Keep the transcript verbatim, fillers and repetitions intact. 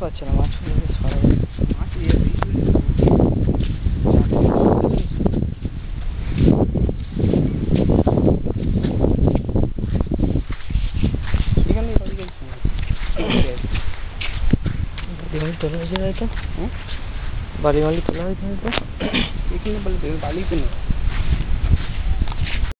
পাচ্ছে না মাছগুলো মাছ নিয়ে এখানে বাড়ি তোলা হয়েছে হয়তো বাড়ি মালি তোলা হয়েছে হয়তো এখানে বালিতে নেই